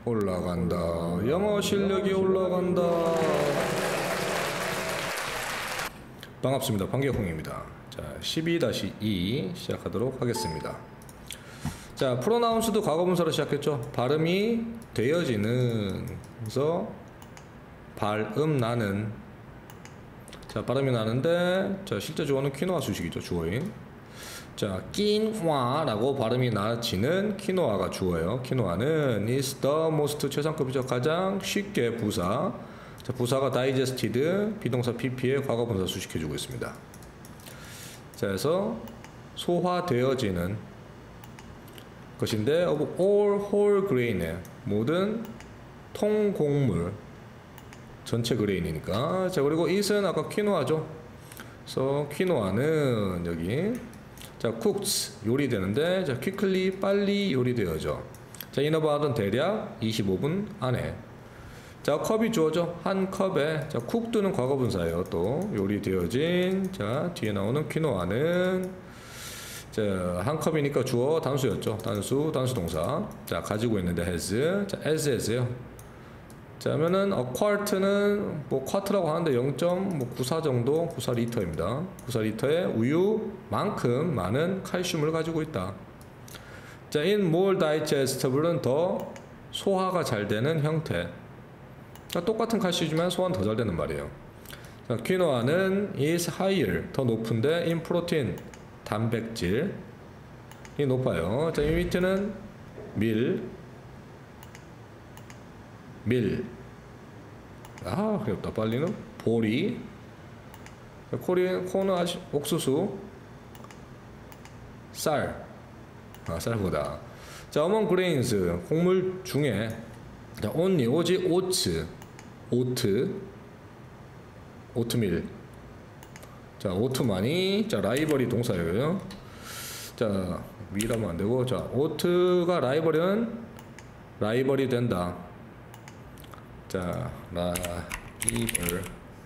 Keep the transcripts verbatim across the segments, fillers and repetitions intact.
올라간다. 영어 실력이 올라간다. 반갑습니다. 판교홍입니다. 자, 십이 이 시작하도록 하겠습니다. 자, 프로나운스도 과거분사로 시작했죠. 발음이 되어지는, 그래서 발음 나는. 자, 발음이 나는데, 자, 실제 주어는 퀴노아 수식이죠. 주어인. 자, 낀화라고 발음이 나지는 퀴노아가 주어예요. 퀴노아는 is the most 최상급이죠. 가장 쉽게 부사. 자, 부사가 digested, 비동사 pp에 과거분사 수식해주고 있습니다. 자, 그래서 소화되어지는 것인데 of all whole grain, 모든 통곡물 전체 그레인이니까. 자, 그리고 it은 아까 퀴노아죠. 그래서 퀴노아는 여기 자, cooks 요리되는데, 자, quickly 빨리 요리되어져. 자, in about은 대략 이십오 분 안에. 자, 컵이 주어져. 한 컵에. 자, cooked는 과거분사예요. 또 요리되어진. 자, 뒤에 나오는 퀴노아는 자, 한 컵이니까 주어 단수였죠. 단수, 단수 동사. 자, 가지고 있는데 has. 자, as has요. 자, 하면은 어, 쿼트는 뭐 쿼트라고 하는데 영 점 구사 정도, 구사 리터입니다. 구사 리터의 우유만큼 많은 칼슘을 가지고 있다. 자, in more digestible은 더 소화가 잘 되는 형태. 자, 똑같은 칼슘이지만 소화는 더 잘 되는 말이에요. 자, 퀴노아는 is higher, 더 높은데 in protein, 단백질이 높아요. 자, in wheat는 밀, 밀. 아, 어렵다. 빨리는 보리. 코리, 코는 아시, 옥수수. 쌀. 아, 쌀보다. 자, among grains, 곡물 중에. 자, only, 오직, 오츠. 오트. 오트밀. 자, 오트만이. 자, 라이벌이 동사예요. 자, 밀하면 안 되고. 자, 오트가 라이벌은 라이벌이 된다. 자, 라이벌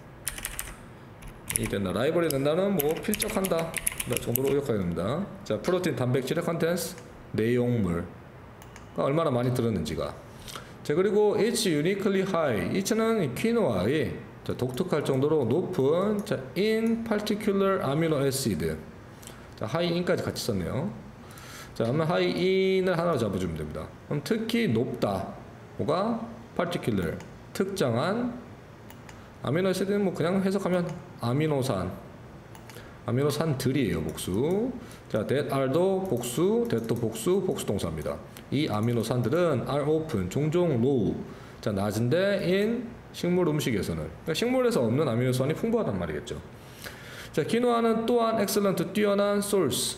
이 된다. 라이벌이 된다는 뭐 필적한다 정도로 기억해야 됩니다. 자, 프로틴 단백질의 컨텐츠 내용물 얼마나 많이 들었는지가. 자, 그리고 it's uniquely high. it는 퀴노아의 자, 독특할 정도로 높은 자, in particular amino acid. 자, high in까지 같이 썼네요. 자, 그러면 high in을 하나로 잡아주면 됩니다. 그럼 특히 높다. 뭐가 particular 특정한 아미노아시드는 뭐 그냥 해석하면 아미노산 아미노산들이에요. 복수. 자, that are도 복수, that도 복수, 복수 동사입니다. 이 아미노산들은 are often 종종 low 자, 낮은데 in 식물 음식에서는 그러니까 식물에서 없는 아미노산이 풍부하단 말이겠죠. 자, 퀴노아는 또한 excellent 뛰어난 source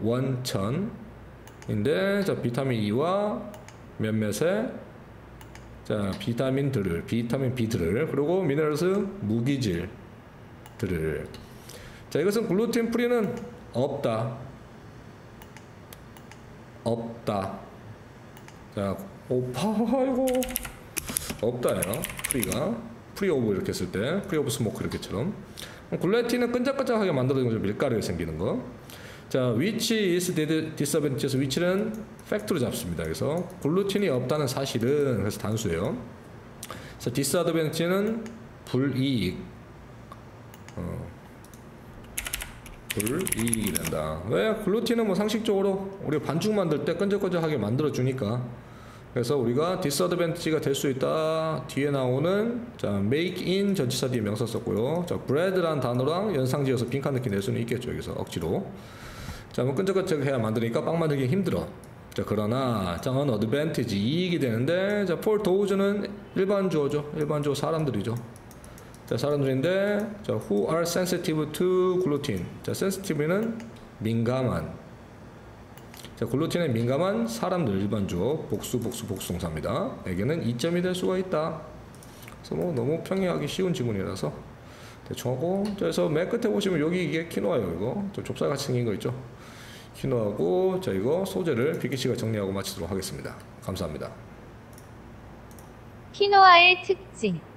원천인데 자, 비타민 E와 몇몇의 자, 비타민들을, 비타민 B들을, 그리고 미네랄스, 무기질들을. 자, 이것은 글루텐 프리는 없다. 없다. 자, 오파, 아이고. 없다예요. 프리가. 프리 오브 이렇게 했을 때, 프리 오브 스모크 이렇게처럼. 글루텐은 끈적끈적하게 만들어진 거죠. 밀가루에 생기는 거. 자, which is disadvantage에서 which는 팩트로 잡습니다. 그래서 글루텐이 없다는 사실은 그래서 단수예요. 그래서 disadvantage는 불이익, 어, 불이익이 된다. 왜? 글루텐은 뭐 상식적으로 우리가 반죽 만들 때 끈적끈적하게 만들어 주니까. 그래서 우리가 disadvantage가 될 수 있다. 뒤에 나오는 자, make in 전치사 뒤에 명사 썼고요. 자, bread라는 단어랑 연상지어서 빈칸 느낌 낼 수는 있겠죠. 여기서 억지로. 자, 뭐 끈적끈적 해야 만드니까 빵 만들기 힘들어. 자, 그러나 자, on advantage 이익이 되는데 자, for those는 일반 주어죠. 일반 주어 사람들이죠. 자, 사람들인데 자, who are sensitive to gluten. 자, sensitive는 민감한. 자, 글루텐에 민감한 사람들 일반 주어 복수 복수 복수 동사입니다. 에게는 이점이 될 수가 있다. 그래서 뭐 너무 평이하기 쉬운 지문이라서 대충 하고. 그래서 맨 끝에 보시면 여기 이게 퀴노아예요. 이거 좀 좁쌀같이 생긴 거 있죠. 퀴노아고. 자, 이거 소재를 비키씨가 정리하고 마치도록 하겠습니다. 감사합니다. 퀴노아의 특징